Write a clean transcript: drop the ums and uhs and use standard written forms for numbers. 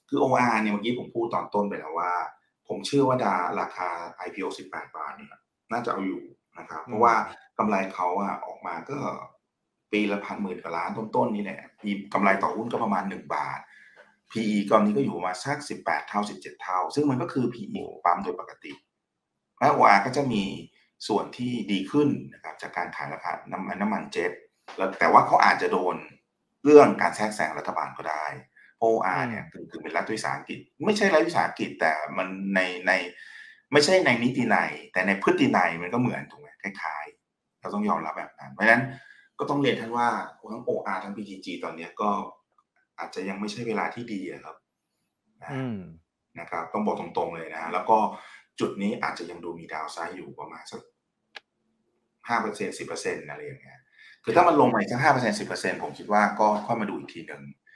คือ OR เนี่ยเมื่อกี้ผมพูดตอนต้นไปแล้วว่าผมเชื่อว่าราคา IPO 18 บาทเนี่ยน่าจะเอาอยู่นะครับเพราะว่ากำไรเขาอะออกมาก็ปีละพันหมื่นกว่าล้านต้นๆนี่แหละมีกำไรต่อหุ้นก็ประมาณ1 บาท PE ตอนนี้ก็อยู่ประมาณสัก18 เท่า17 เท่าซึ่งมันก็คือ PE ของปั๊มโดยปกติและ OR ก็จะมีส่วนที่ดีขึ้นนะครับจากการขายราคาน้ำมันเจ็ตแล้วแต่ว่าเขาอาจจะโดนเรื่องการแทรกแซงรัฐบาลก็ได้OR เนี่ยคือเป็นรัฐวิสาหกิจไม่ใช่รัฐวิสาหกิจแต่มันในไม่ใช่ในนิตินัยแต่ในพฤตินัยมันก็เหมือนถูกไหมคล้ายๆเราต้องยอมรับแบบนั้นเพราะฉะนั้นก็ต้องเรียนท่านว่าทั้ง OR ทั้ง PTG ตอนนี้ก็อาจจะยังไม่ใช่เวลาที่ดีครับนะครับต้องบอกตรงๆเลยนะแล้วก็จุดนี้อาจจะยังดูมีดาวไซด์อยู่ประมาณสัก 5% 10% อะไรอย่างเงี้ยคือถ้ามันลงมาอีกสัก 5% 10% ผมคิดว่าก็ค่อยมาดูอีกทีหนึ่ง